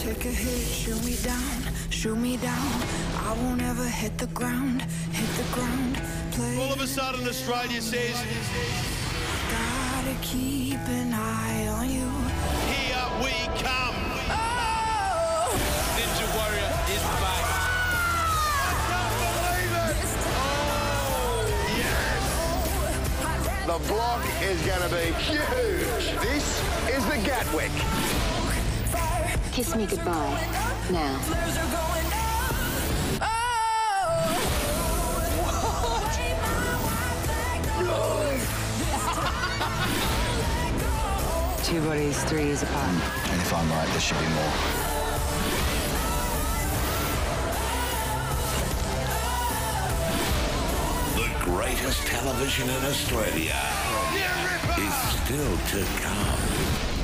take a hit, shoot me down. I won't ever hit the ground. Play. All of a sudden, Australia says, gotta keep an eye on you. here we come. Oh! Ninja Warrior is back. I can't believe it. Oh, yes. The block is going to be huge. This is the Gatwick. Kiss me goodbye. Now. Two bodies, 3 years apart. And if I'm right, there should be more. The greatest television in Australia is still to come.